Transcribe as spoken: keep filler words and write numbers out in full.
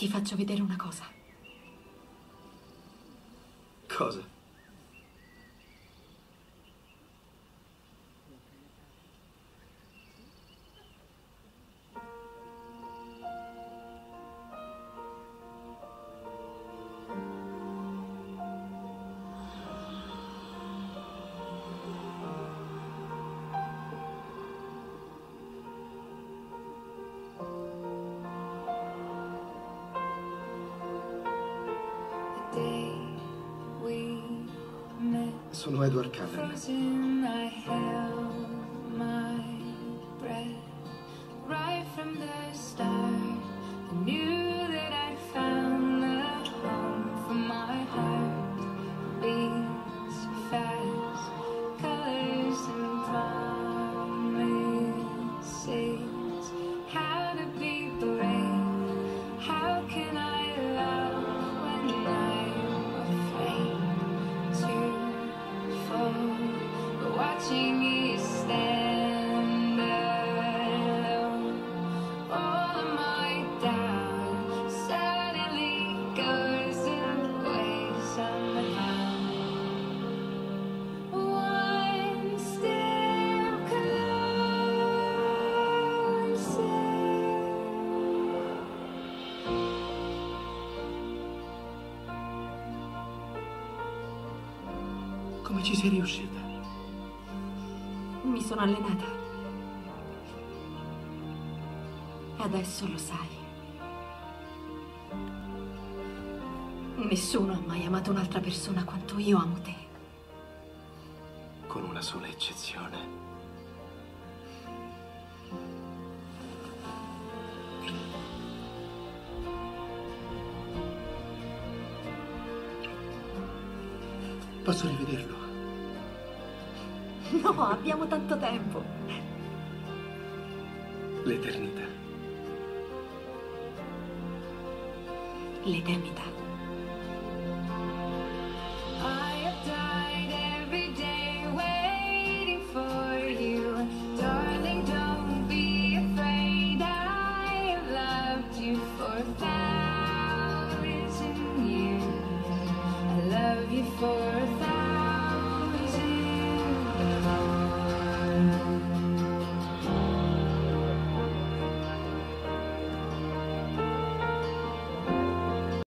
Ti faccio vedere una cosa. Cosa? Sono Edward Cullen. Come ci sei riuscita? Mi sono allenata. E adesso lo sai. Nessuno ha mai amato un'altra persona quanto io amo te. Con una sola eccezione. Posso rivederlo? No, abbiamo tanto tempo. L'eternità. L'eternità.